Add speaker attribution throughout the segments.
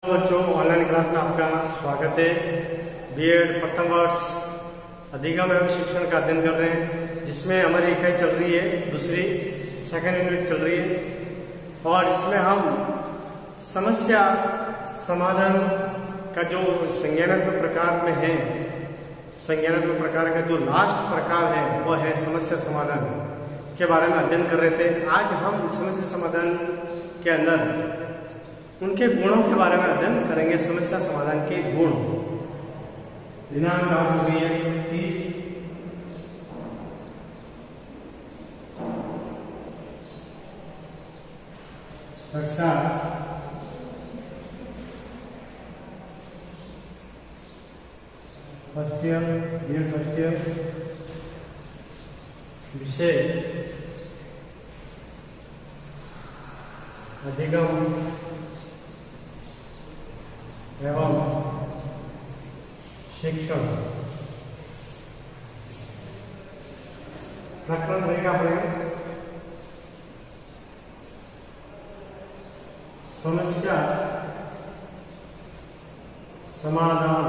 Speaker 1: बच्चों, online class में आपका स्वागत है। बीएड प्रथम वर्ष अधिगम एवं शिक्षण का अध्ययन कर रहे हैं, जिसमें हमारी इकाई चल रही है, दूसरी सेकंड यूनिट चल रही है। और इसमें हम समस्या समाधान का जो संज्ञानात्मक प्रकार में है, संज्ञानात्मक प्रकार का जो लास्ट प्रकार है वो है समस्या समाधान के बारे में अध्ययन कर रहे थे। आज हम समस्या समाधान के अंदर उनके गुणों के बारे में अध्ययन करेंगे। समस्या समाधान के गुण। दिनांक आज हो गई है 30 कक्षा first year, BEd first year. विषय अधिगम एवं शिक्षण। प्रकरण रहेगा अपने समस्या समाधान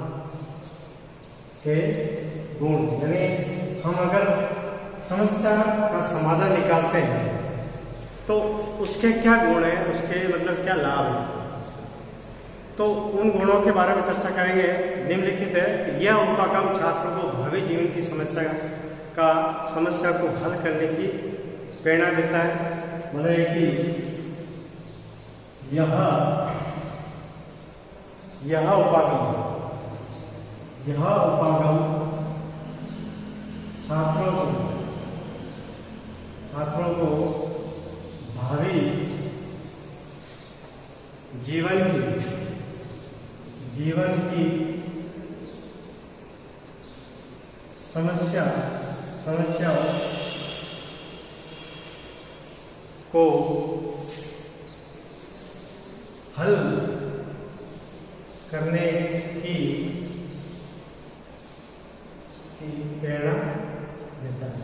Speaker 1: के गुण। यानी हम अगर समस्या का समाधान निकालते हैं तो उसके क्या गुण है, उसके मतलब क्या लाभ है, तो उन गुणों के बारे में चर्चा करेंगे। निम्नलिखित है कि यह उपागम छात्रों को भावी जीवन की समस्या को हल करने की प्रेरणा देता है। मतलब कि यह उपागम छात्रों को भावी जीवन की समस्याओं को हल करने की प्रेरणा देता है।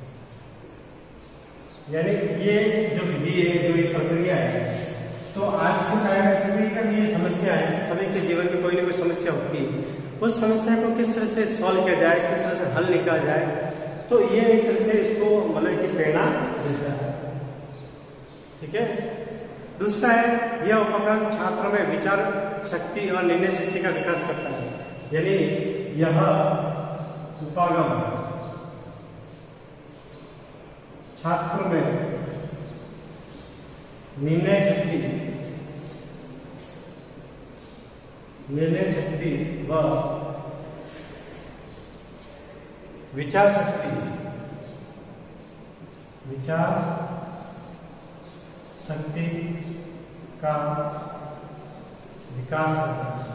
Speaker 1: यानी ये जो विधि है, जो ये प्रक्रिया है, तो आज के टाइम में सभी का ये समस्या है, सभी के जीवन में कोई ना कोई समस्या होती है। उस समस्या को किस तरह से सॉल्व किया जाए, किस तरह से हल निकाला जाए, तो ये एक तरह से इसको मतलब की प्रेरणा देता है। ठीक है। दूसरा है, यह उपक्रम छात्रों में विचार शक्ति और निर्णय शक्ति का विकास करता है। यानी यह उपक्रम छात्र में निर्णय शक्ति व विचार शक्ति का विकास करता है।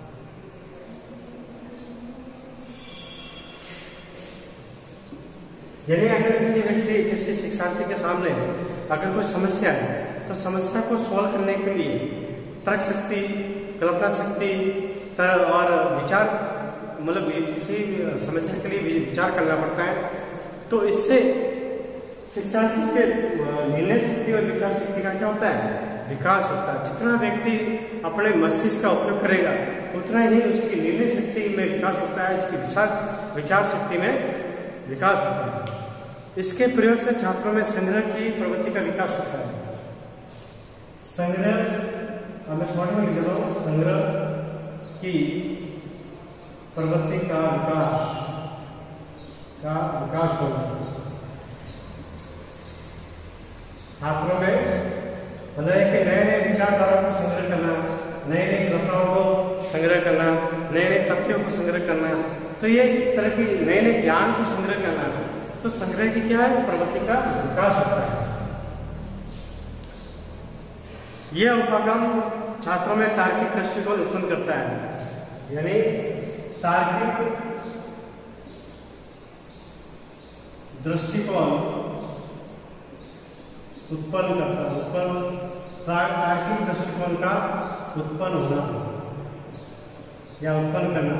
Speaker 1: यानी अगर किसी शिक्षार्थी के सामने अगर कोई समस्या है तो समस्या को सॉल्व करने के लिए तर्क शक्ति, कल्पना शक्ति और विचार, मतलब किसी समस्या के लिए विचार करना पड़ता है। तो इससे शिक्षार्थी के निर्णय शक्ति और विचार शक्ति का क्या होता है, विकास होता है। जितना व्यक्ति अपने मस्तिष्क का उपयोग करेगा उतना ही उसकी निर्णय शक्ति में विकास होता है, उसकी विचार शक्ति में विकास होता है। इसके प्रयोग से छात्रों में संग्रह की प्रवृत्ति का विकास होता है। संग्रह मैं शॉर्ट में लिख रहा हूं, संग्रह की प्रवृत्ति का विकास होगा छात्रों में। मतलब कि नए नए विचारधारा को संग्रह करना, नई नई कल्पनाओं को संग्रह करना, नए नए तथ्यों को संग्रह करना, तो ये एक तरह की नए नए ज्ञान को संग्रह करना, तो संग्रह की क्या है, प्रवृत्ति का विकास होता है। यह उपक्रम छात्रों में तार्किक दृष्टिकोण उत्पन्न करता है। यानी तार्किक दृष्टिकोण उत्पन्न करता है। तार्किक दृष्टिकोण का उत्पन्न होना या उत्पन्न करना,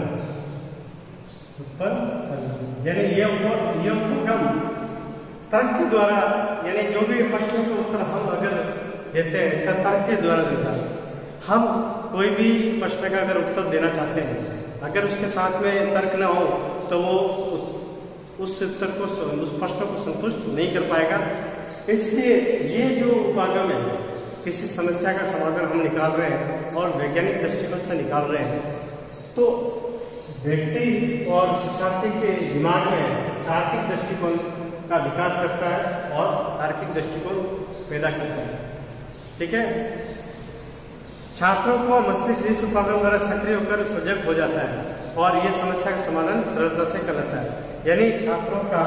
Speaker 1: यानी ये उपक्रम तर्क के द्वारा, यानी जो भी प्रश्नों के उत्तर हम अगर देते हैं तर्क के द्वारा देता है। हम कोई भी प्रश्न का अगर उत्तर देना चाहते हैं, अगर उसके साथ में तर्क न हो तो वो उस उत्तर को, उस प्रश्न को संतुष्ट नहीं कर पाएगा। इसलिए ये जो उपागम है, किसी समस्या का समाधान हम निकाल रहे हैं और वैज्ञानिक दृष्टिकोण से निकाल रहे हैं, तो व्यक्ति और शिक्षार्थी के दिमाग में तार्किक दृष्टिकोण का विकास करता है और तार्किक दृष्टिकोण पैदा करता है। ठीक है। छात्रों को मस्तिष्क इस उपागम द्वारा सक्रिय होकर सजग हो जाता है और यह समस्या का समाधान सरलता से कर लेता है। यानी छात्रों का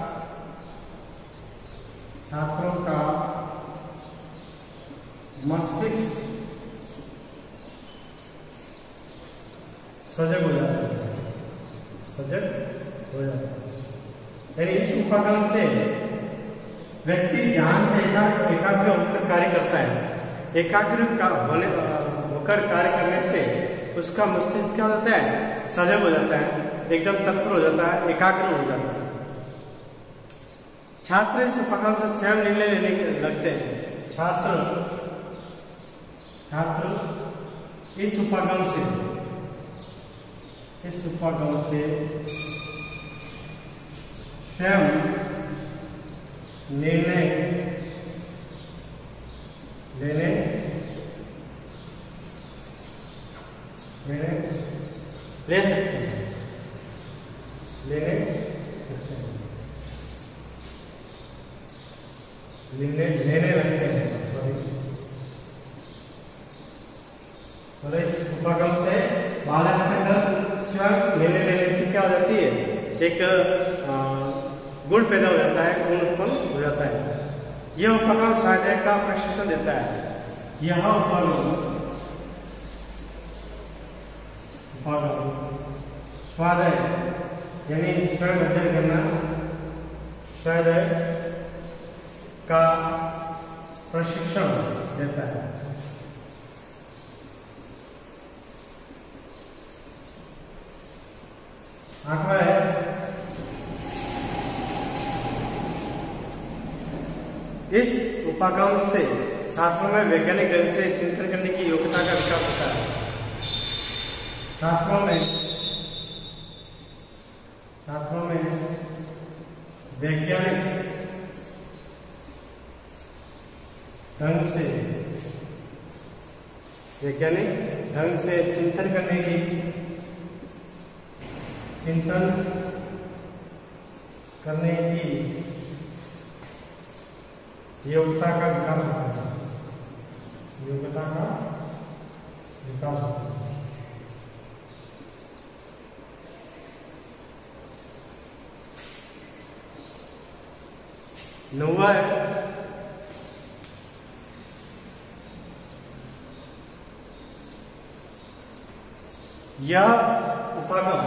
Speaker 1: मस्तिष्क सजग हो जाता है, यानी इस उपागम से व्यक्ति ध्यान से एकाग्र होकर कार्य करता है। एकाग्र होकर कार्य करने से उसका मस्तिष्क क्या होता है, सजग हो जाता है, एकदम तत्पर हो जाता है, एकाग्र हो जाता है। छात्र इस उपागम से स्वयं निर्णय लेने के लगते हैं। छात्र इस उपागम से स्वयं निर्णय ले सकते हैं, लेने लगते हैं। और इस उपागम से बालक के अंदर स्वयं निर्णय लेने की क्या हो जाती है, एक गुण पैदा हो जाता है, गुण उत्पन्न हो जाता है। यह उपागम स्वाध्याय का प्रशिक्षण देता है। यह उपागम स्वाध्याय यानी स्वयं अध्ययन करना, स्वाध्याय का प्रशिक्षण देता है। आठवां है इस उपागम से छात्रों में वैज्ञानिक ढंग से चिंतन करने की योग्यता का विकास होता है। छात्रों में वैज्ञानिक ढंग से चिंतन करने की योग्यता का विकास होता है। नौवा है यह उपागम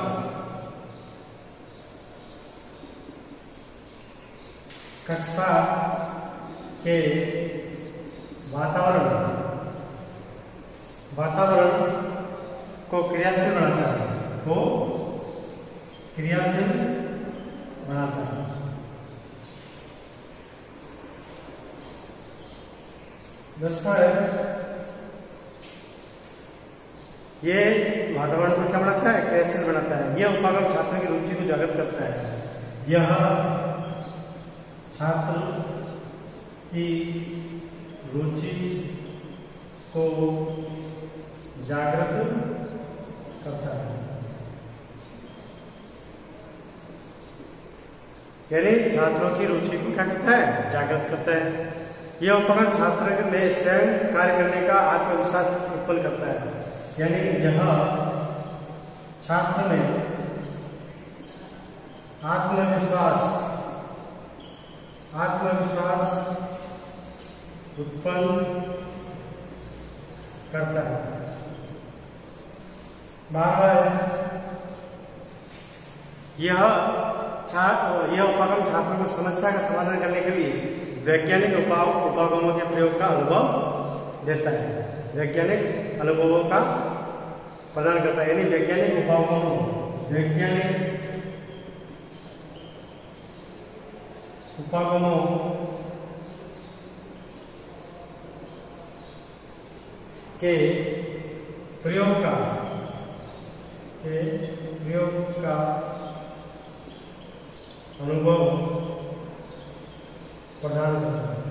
Speaker 1: कक्षा के वातावरण को क्रियाशील बनाता है। दूसरा है ये वातावरण को क्या बनाता है, क्रियाशील बनाता है। यह उपागम छात्रों की रुचि को जागृत करता है। यह छात्र की रुचि को जागृत करता है, यानी छात्रों की रुचि को क्या करता है, जागृत करता है। यह उपकरण छात्र में स्वयं कार्य करने का आत्मविश्वास उत्पन्न करता है, यानी यह छात्र में आत्मविश्वास उत्पन्न करता है। यह उपकरण छात्रों को समस्या का समाधान करने के लिए वैज्ञानिक उपागमों के प्रयोग का अनुभव देता है, वैज्ञानिक अनुभवों का प्रदान करता है। यानी वैज्ञानिक उपागमों के प्रयोग का अनुभव प्रदान करता है।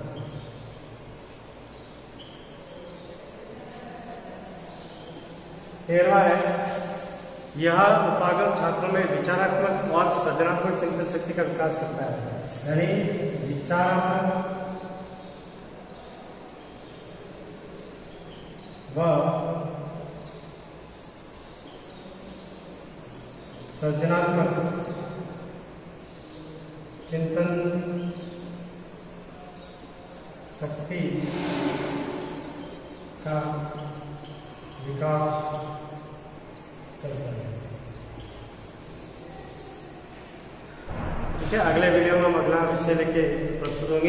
Speaker 1: तेरहवां है, यह उपागम छात्रों में विचारात्मक और सृजनात्मक चिंतन शक्ति का विकास करता है। यानी विचारात्मक व सृजनात्मक चिंतन शक्ति का विकास करता है। ठीक है, अगले वीडियो में हम अगला विषय लेके प्रस्तुत होंगे।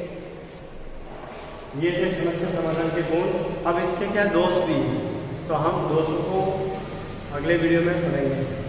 Speaker 1: ये थे समस्या समाधान के गुण। अब इसके क्या दोष भी हैं, तो हम दोषों को अगले वीडियो में पढ़ेंगे।